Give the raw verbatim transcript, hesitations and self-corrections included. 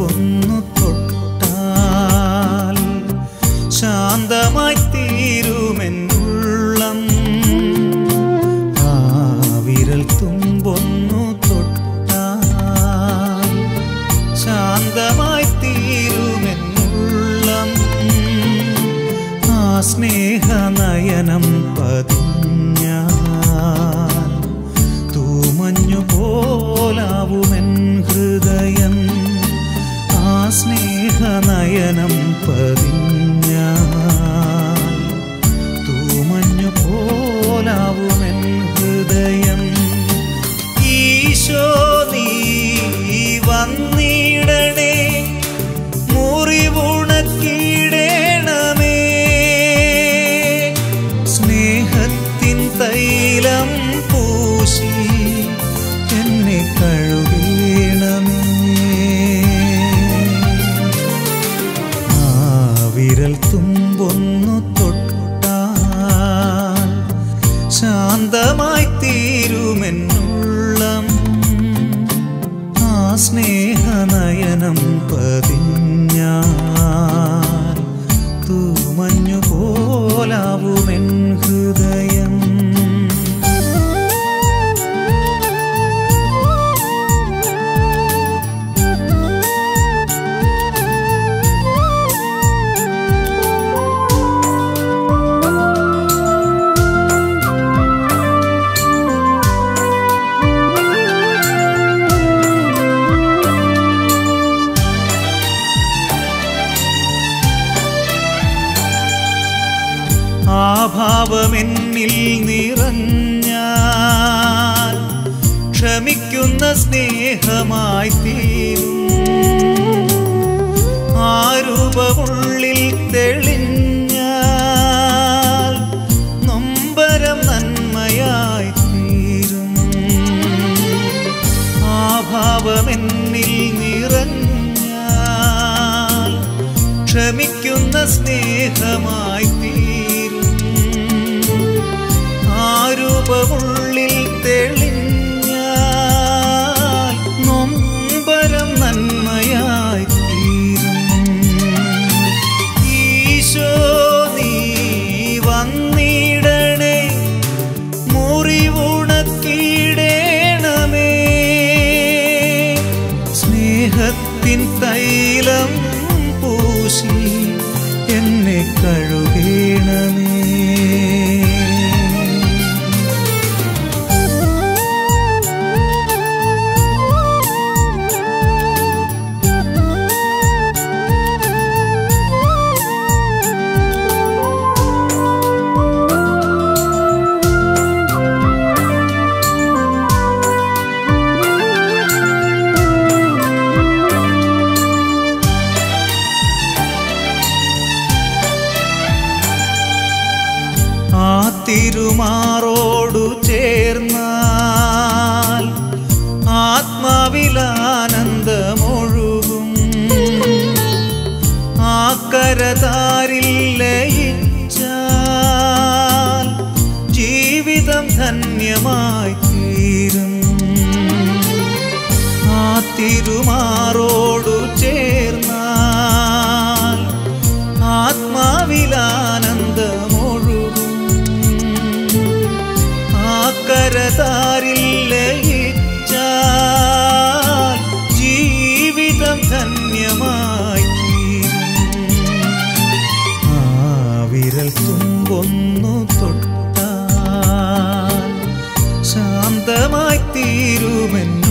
തുമ്പൊന്നു തൊട്ടാൽ ശാന്തമായി തീരുമെന്നുള്ളം. ആ വിരൽ തുമ്പൊന്നു തൊട്ടാൽ ശാന്തമായി തീരുമെന്നുള്ളം. ആ സ്നേഹനയനം പതിഞ്ഞാൽ തൂമഞ്ഞു പോലാവുമെൻ ഹൃദയം. ആ സ്നേഹനയനം പതിഞ്ഞാൽ തൂമഞ്ഞു പോലാവുമെൻ ഹൃദയം. ഈശോ നീ വന്നിടണേ, മുറിവുണക്കിടേണമേ, സ്നേഹത്തിൻ തൈലം പൂശി എന്നെ കഴുകേണമേ. ആ വിരൽ തുമ്പൊന്നു തൊട്ടാൽ ശാന്തമായി തീരുമെന്നുള്ളം. ആ സ്നേഹനയനം പതിഞ്ഞാൽ തൂമഞ്ഞു പോലാവുമെൻ ഹൃദയം. ആ ഭാവമെന്നിൽ നിറഞ്ഞാൽ ക്ഷമിക്കുന്ന സ്നേഹമായി തീരും. ആ രൂപമുള്ളിൽ തെളിഞ്ഞാൽ നൊമ്പരം നന്മയായി തീരും. ആ ഭാവമെന്നിൽ നിറഞ്ഞാൽ ക്ഷമിക്കുന്ന സ്നേഹമായി തീരും. ആ രൂപമുള്ളിൽ തെളിഞ്ഞാൽ നൊമ്പരം നന്മയായി തീരും. ഈശോ നീ വന്നിടണേ, മുറിവുണക്കിടേണമേ, സ്നേഹത്തിൻ തൈലം പൂശി എന്നെ കഴുകേണമേ. ആ തിരുമാറോടു ചേർന്നാൽ ആത്മാവിലാനന്ദമൊഴുകും. ആ കരതാരിൽ ലയിച്ചാൽ ജീവിതം ധന്യമായി തീരും. ആ തിരുമാറോടു ചേർന്നാൽ ആത്മാവിലാനന്ദമൊഴുകും. ആ കരതാരിൽ ലയിച്ചാൽ ജീവിതം ധന്യമായി തീരും. ആ വിരൽ തുമ്പൊന്നു തൊട്ടാൽ ശാന്തമായി തീരുമെന്ന്